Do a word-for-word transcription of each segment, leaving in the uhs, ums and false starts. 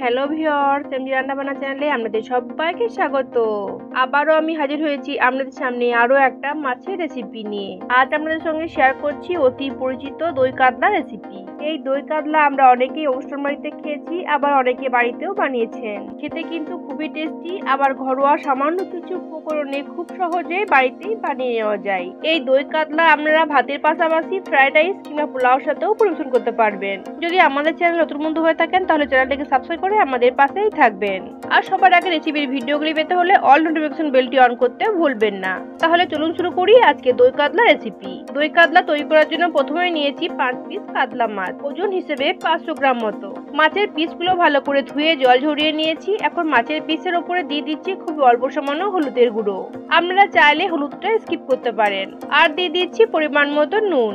Hello viewers, MG রান্নাবান্না চ্যানেলে আপনাদের সবাইকে স্বাগত। আবারও আমি হাজির হয়েছি আপনাদের সামনে আরো একটা মাছের রেসিপি নিয়ে। আজ আপনাদের সঙ্গে শেয়ার করছি অতি পরিচিত দই কাতলা রেসিপি। এই দই কাতলা আমরা অনেকেই অনুষ্ঠান বাড়িতে খেয়েছি, আবার অনেকে বাড়িতেও বানিয়েছেন। খেতে কিন্তু খুবই টেস্টি, আবার ঘরোয়া সামান্য কিছু উপকরণে খুব সহজে বাড়িতেই বানিয়ে নেওয়া যায়। এই দই কাতলা আপনারা ভাতের পাশাপাশি ফ্রাইড রাইস কিংবা পোলাওর সাথেও পরিবেশন করতে পারবেন। যদি আমাদের চ্যানেল নতুন বন্ধু হয়ে থাকেন তাহলে চ্যানেলটিকে সাবস্ক্রাইব করে আমাদের পাশেই থাকবেন। আর সবার আগে রেসিপির ভিডিওগুলি পেতে হলে অল নোটিফিকেশন বেলটি অন করতে ভুলবেন না। তাহলে চলুন শুরু করি আজকে দই কাতলা রেসিপি। দই কাতলা তৈরি করার জন্য প্রথমে নিয়েছি পাঁচ পিস কাতলা মাছ, ওজন হিসেবে পাঁচশো গ্রাম মতো। মাছের পিসগুলো ভালো করে ধুয়ে জল ঝরিয়ে নিয়েছি। এখন মাছের পিসের উপরে দিয়ে দিচ্ছি খুব অল্প সামান্য হলুদের গুঁড়ো। আপনারা চাইলে হলুদটা স্কিপ করতে পারেন। আর দিয়ে দিচ্ছি পরিমাণ মতো নুন।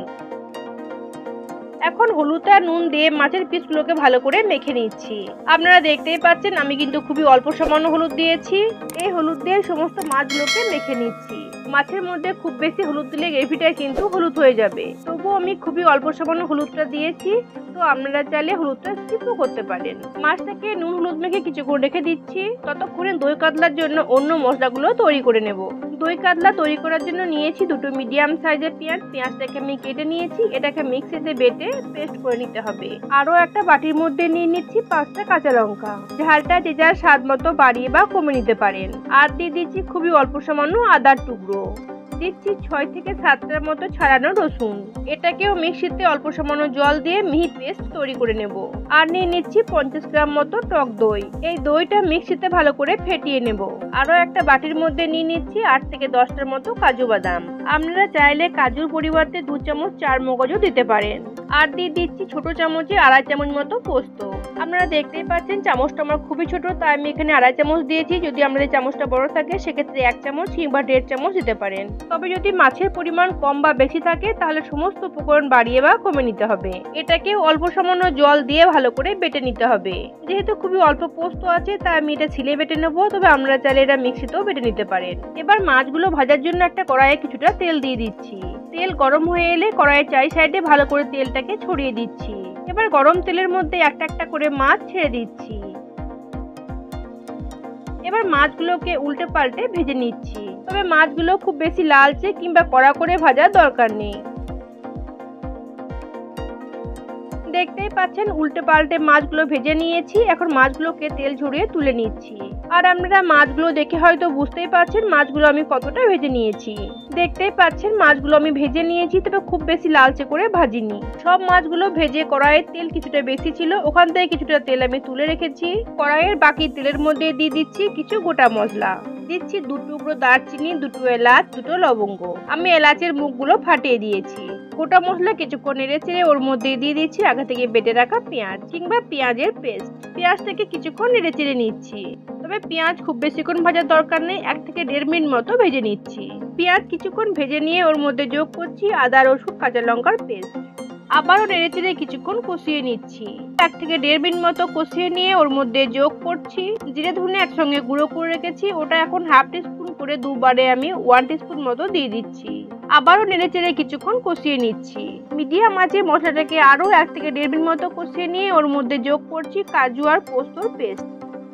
এখন হলুদ আর নুন দিয়ে মাছের পিসগুলোকে ভালো করে মেখে নিচ্ছি। আপনারা দেখতেই পাচ্ছেন আমি কিন্তু খুবই অল্প সামান্য হলুদ দিয়েছি। এই হলুদ দিয়ে সমস্ত মাছগুলোকে মেখে নিচ্ছি। মাছের মধ্যে খুব বেশি হলুদ দিলে গ্রেভিটা কিন্তু হলুদ হয়ে যাবে, তবুও আমি খুবই অল্প সামান্য হলুদটা দিয়েছি, তো আপনারা চাইলে হলুদটা স্কিপও করতে পারেন। মাছটাকে নুন হলুদ মেখে কিছুক্ষণ রেখে দিচ্ছি। ততক্ষণে দই কাতলার জন্য অন্য মশলাগুলো তৈরি করে নেব। দই কাতলা তৈরি করার জন্য নিয়েছি দুটো মিডিয়াম সাইজের পেঁয়াজ। পেঁয়াজটাকে আমি কেটে নিয়েছি, এটাকে মিক্সিতে বেটে পেস্ট করে নিতে হবে। আরও একটা বাটির মধ্যে নিয়ে নিচ্ছি পাঁচটা কাঁচা লঙ্কা। ঝালটা যে যার স্বাদ মতো বাড়িয়ে বা কমে নিতে পারেন। আর দিয়ে দিচ্ছি খুবই অল্প সামান্য আদার টুকরো। দিচ্ছি ছয় থেকে সাতটার মতো ছাড়ানো রসুন। এটাকেও মিক্সিতে অল্প সামান্য জল দিয়ে মিহি পেস্ট তৈরি করে নেব। আর নিয়ে নিচ্ছি পঞ্চাশ গ্রাম মতো টক দই। এই দইটা মিক্সিতে ভালো করে ফেটিয়ে নেব। আরও একটা বাটির মধ্যে নিয়ে নিচ্ছি আট থেকে দশটার মতো কাজু বাদাম। আপনারা চাইলে কাজুর পরিবর্তে দু চামচ চার মগজও দিতে পারেন। আর দিয়ে দিচ্ছি ছোট চামচে আড়াই চামচ মতো পোস্ত। আপনারা দেখতেই পাচ্ছেন চামচটা আমার খুবই ছোট, তাই আমি এখানে আড়াই চামচ দিয়েছি। যদি আমাদের চামচটা বড় থাকে সেক্ষেত্রে এক চামচ কিংবা দেড় চামচ দিতে পারেন। তবে যদি মাছের পরিমাণ কম বা বেশি থাকে তাহলে সমস্ত উপকরণ বাড়িয়ে বা কমে নিতে হবে। এটাকে অল্প সামান্য জল দিয়ে ভালো করে বেটে নিতে হবে। যেহেতু খুবই অল্প পোস্ত আছে তাই আমি এটা ছিলে বেটে নেবো, তবে আপনারা চাইলে এটা মিক্সিতেও বেটে নিতে পারেন। এবার মাছগুলো ভাজার জন্য একটা কড়াইয়ে কিছুটা তেল দিয়ে দিচ্ছি। তেল গরম হয়ে এলে কড়াইয়ের চারি সাইডে ভালো করে তেলটাকে ছড়িয়ে দিচ্ছি। এবার গরম তেলের মধ্যে একটা একটা করে মাছ ছেড়ে দিচ্ছি। এবার মাছগুলোকে উল্টে পাল্টে ভেজে নিচ্ছি। তবে মাছগুলো খুব বেশি লালচে কিংবা কড়া করে ভাজার দরকার নেই। দেখতেই পাচ্ছেন উল্টে পাল্টে মাছগুলো ভেজে নিয়েছি। এখন মাছগুলোকে তেল ঝরিয়ে তুলে নিচ্ছি। আর আপনারা মাছগুলো দেখে হয়তো বুঝতেই পারছেন মাছগুলো আমি কতটা ভেজে নিয়েছি। দেখতেই পাচ্ছেন মাছগুলো আমি ভেজে নিয়েছি, তবে খুব বেশি লালচে করে ভাজিনি। সব মাছগুলো ভেজে কড়াইয়ের তেল কিছুটা বেশি ছিল, ওখান থেকে কিছুটা তেল আমি তুলে রেখেছি। কড়াইয়ের বাকি তেলের মধ্যে দিয়ে দিচ্ছি কিছু গোটা মশলা। দিচ্ছি দু টুকরো দারচিনি, দুটো এলাচ, দুটো লবঙ্গ। আমি এলাচের মুখগুলো ফাটিয়ে দিয়েছি। গোটা মশলা কিছুক্ষণ নেড়ে চেড়ে ওর মধ্যে দিয়ে দিচ্ছি আগে থেকে বেটে রাখা পেঁয়াজ কিংবা পেঁয়াজের পেস্ট। পেঁয়াজটাকে কিছুক্ষণ নেড়ে চেড়ে নিচ্ছি। তবে পেঁয়াজ খুব বেশিক্ষণ ভাজার দরকার নেই, এক থেকে দেড় মিনিট মতো ভেজে নিচ্ছি। পেঁয়াজ কিছুক্ষণ ভেজে নিয়ে ওর মধ্যে যোগ করছি আদা, রসুন, কাঁচা লঙ্কার পেস্ট। আবারও নেড়ে চেড়ে কিছুক্ষণ কষিয়ে নিচ্ছি। এক থেকে দেড় মিনিট মতো কষিয়ে নিয়ে ওর মধ্যে যোগ করছি জিরে ধনে একসঙ্গে গুঁড়ো করে রেখেছি। ওটা এখন হাফ টিস্পুন করে দুবারে আমি ওয়ান টিস্পুন মতো দিয়ে দিচ্ছি। আবারও নেড়ে চেড়ে কিছুক্ষণ কষিয়ে নিচ্ছি। মিডিয়াম আঁচে মশলাটাকে আরো এক থেকে দেড় মিনিট মতো কষিয়ে নিয়ে ওর মধ্যে যোগ করছি কাজু আর পোস্তর পেস্ট।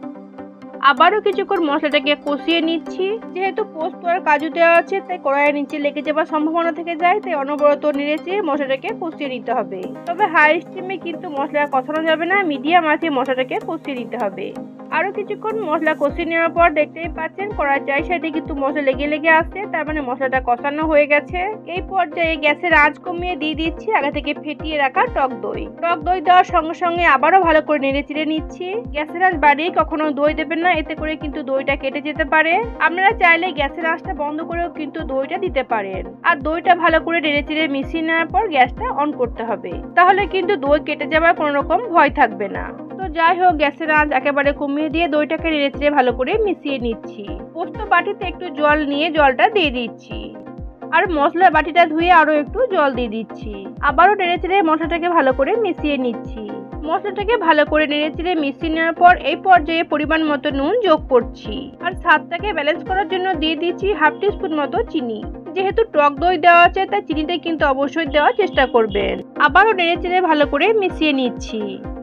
আবারও কিছুক্ষণ মশলাটাকে কষিয়ে নিচ্ছি। যেহেতু পোস্ত আর কাজু দেওয়া আছে তাই কড়াইয়ের নিচে লেগে যাওয়ার সম্ভাবনা থেকে যায়, তাই অনবরত নেড়েচেড়ে মশলাটাকে কষিয়ে নিতে হবে। তবে হাই স্টিমে কিন্তু মশলা কষানো যাবে না, মিডিয়াম আঁচে মশলাটাকে কষিয়ে নিতে হবে। আরো কিছুক্ষণ মশলা কষিয়ে নেওয়ার পর দেখতেই পাচ্ছেন কড়াইয়ের চারি সাইডে কিন্তু মশলা লেগে লেগে আসছে, তার মানে মশলাটা কষানো হয়ে গেছে। এই পর্যায়ে গ্যাসের আঁচ কমিয়ে দিয়ে দিচ্ছি আগে থেকে ফেটিয়ে রাখা টক দই। টক দই দেওয়ার সঙ্গে সঙ্গে আবারও ভালো করে নেড়ে চেড়ে নিচ্ছি। গ্যাসের আঁচ বাড়িয়ে কখনো দই দেবেন না, এতে করে কিন্তু দইটা কেটে যেতে পারে। আপনারা চাইলে গ্যাসের আঁচটা বন্ধ করেও কিন্তু দইটা দিতে পারেন। আর দইটা ভালো করে নেড়ে চেড়ে মিশিয়ে নেওয়ার পর গ্যাসটা অন করতে হবে, তাহলে কিন্তু দই কেটে যাওয়ার কোনো রকম ভয় থাকবে না। তো যাই হোক, গ্যাসের আঁচ একেবারে কমিয়ে দিয়ে দইটাকে নেড়ে চেড়ে ভালো করে মিশিয়ে নিচ্ছি। পোস্ত বাটিতে একটু জল নিয়ে জলটা দিয়ে দিচ্ছি। আর মশলার বাটিটা ধুয়ে আরো একটু জল দিয়ে দিচ্ছি। আবারও নেড়ে চেড়ে মশলাটাকে ভালো করে মিশিয়ে নিচ্ছি। মশলাটাকে ভালো করে নেড়ে চেড়ে মিশিয়ে নেওয়ার পর এই পর্যায়ে পরিমাণ মতো নুন যোগ করছি। আর স্বাদটাকে ব্যালেন্স করার জন্য দিয়ে দিচ্ছি হাফ টিস্পুন মতো চিনি। যেহেতু টক দই দেওয়া আছে তাই চিনিটা কিন্তু অবশ্যই দেওয়ার চেষ্টা করবেন। আবারও নেড়ে চেড়ে ভালো করে মিশিয়ে নিচ্ছি।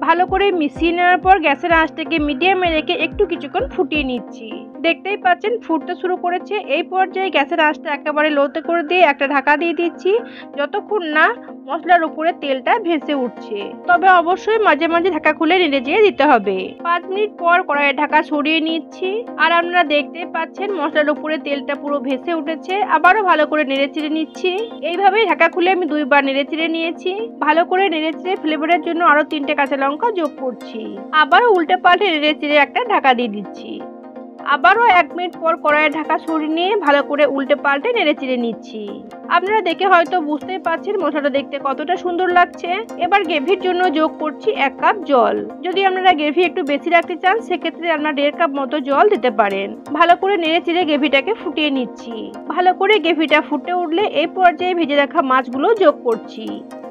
ভালো করে মিশিয়ে নেওয়ার পর গ্যাসের আঁচটাকে মিডিয়ামে রেখে একটু কিছুক্ষণ ফুটিয়ে নিচ্ছি। দেখতেই পাচ্ছেন ফুটতে শুরু করেছে। এই পর্যায়ে গ্যাসের আঁচটা একেবারে লোতে করে দিয়ে একটা ঢাকা দিয়ে দিচ্ছি যতক্ষণ না মশলার উপরে তেলটা ভেসে উঠছে। তবে অবশ্যই মাঝে মাঝে ঢাকা খুলে নেড়ে চেড়ে দিতে হবে। পাঁচ মিনিট পর কড়াইয়ের ঢাকা সরিয়ে নিচ্ছি। আর আপনারা দেখতেই পাচ্ছেন মশলার উপরে তেলটা পুরো ভেসে উঠেছে। আবারও ভালো করে নেড়ে চেড়ে নিচ্ছি। এইভাবেই ঢাকা খুলে আমি দুইবার নেড়ে চেড়ে নিয়েছি। ভালো করে নেড়ে চেড়ে ফ্লেভারের জন্য আরো তিনটে কাঁচা লঙ্কা যোগ করছি। আবারও উল্টে পাল্টে নেড়ে চেড়ে একটা ঢাকা দিয়ে দিচ্ছি। আবারও এক মিনিট পর কড়াইয়ের ঢাকা সরিয়ে নিয়ে ভালো করে উল্টে পাল্টে নেড়ে চেড়ে নিচ্ছি। আপনারা দেখে হয়তো বুঝতেই পারছেন মশলাটা দেখতে কতটা সুন্দর লাগছে। এবার গ্রেভির জন্য যোগ করছি এক কাপ জল। যদি আপনারা গ্রেভি একটু বেশি রাখতে চান সেক্ষেত্রে আপনারা দেড় কাপ মতো জল দিতে পারেন। ভালো করে নেড়ে চেড়ে গ্রেভিটাকে ফুটিয়ে নিচ্ছি। ভালো করে গ্রেভিটা ফুটে উঠলে এই পর্যায়ে ভেজে রাখা মাছগুলো যোগ করছি।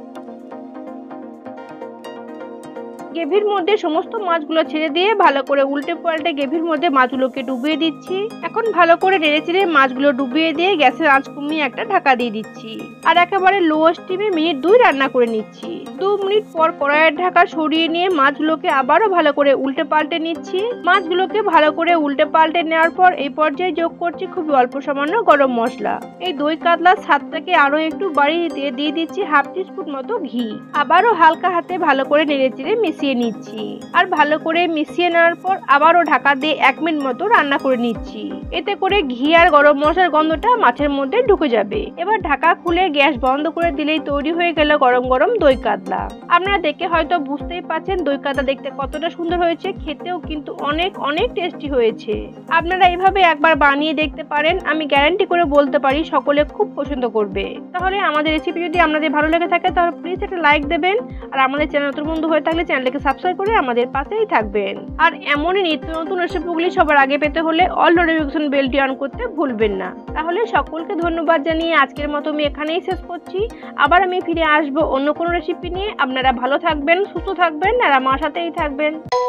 গ্রেভির মধ্যে সমস্ত মাছগুলো ছেড়ে দিয়ে ভালো করে উল্টে পাল্টে গ্রেভির মধ্যে মাছগুলোকে ডুবিয়ে দিচ্ছি। এখন ভালো করে নেড়ে চেড়ে মাছগুলো ডুবিয়ে দিয়ে গ্যাসের আঁচ কমিয়ে একটা ঢাকা দিয়ে দিচ্ছি। আর একেবারে লো স্টিমে মিনিট দুই রান্না করে নিচ্ছি। দু মিনিট পর কড়াইয়ের ঢাকা সরিয়ে নিয়ে মাছগুলোকে আবারও ভালো করে উল্টে পাল্টে নিচ্ছি। মাছগুলোকে ভালো করে উল্টে পাল্টে নেওয়ার পর এই পর্যায়ে যোগ করছি খুবই অল্প সামান্য গরম মশলা। এই দই কাতলার স্বাদটাকে আরো একটু বাড়িয়ে দিয়ে দিয়ে দিচ্ছি হাফ টিস্পুন মতো ঘি। আবারও হালকা হাতে ভালো করে নেড়ে চেড়ে মিশিয়ে নিচ্ছি। আর ভালো করে মিশিয়ে নেওয়ার পর আবারও ঢাকা দিয়ে এক মিনিট মতো রান্না করে নিচ্ছি। এতে করে ঘি আর গরম মশলার গন্ধটা মাছের মধ্যে ঢুকে যাবে। এবার ঢাকা খুলে গ্যাস বন্ধ করে দিলেই তৈরি হয়ে গেল গরম গরম দই কাতলা। আপনারা দেখে হয়তো বুঝতেই পারছেন দই কাতলা দেখতে কতটা সুন্দর হয়েছে, খেতেও কিন্তু অনেক অনেক টেস্টি হয়েছে। আপনারা এইভাবে একবার বানিয়ে দেখতে পারেন। আমি গ্যারান্টি করে বলতে পারি সকলে খুব পছন্দ করবে। তাহলে আমাদের রেসিপি যদি আপনাদের ভালো লেগে থাকে তাহলে প্লিজ একটা লাইক দেবেন। আর আমাদের চ্যানেল নতুন বন্ধু হয়ে থাকলে চ্যানেলটাকে সাবস্ক্রাইব করে আমাদের পাশেই থাকবেন। আর এমনই নিত্য নতুন রেসিপিগুলি সবার আগে পেতে হলে অল নোটিফিকেশন বেলটি অন করতে ভুলবেন না। তাহলে সকলকে ধন্যবাদ জানিয়ে আজকের মতো আমি এখানেই শেষ করছি। আবার আমি ফিরে আসবো অন্য কোনো রেসিপি নিয়ে। আপনারা ভালো থাকবেন, সুস্থ থাকবেন আর আমার সাথেই থাকবেন।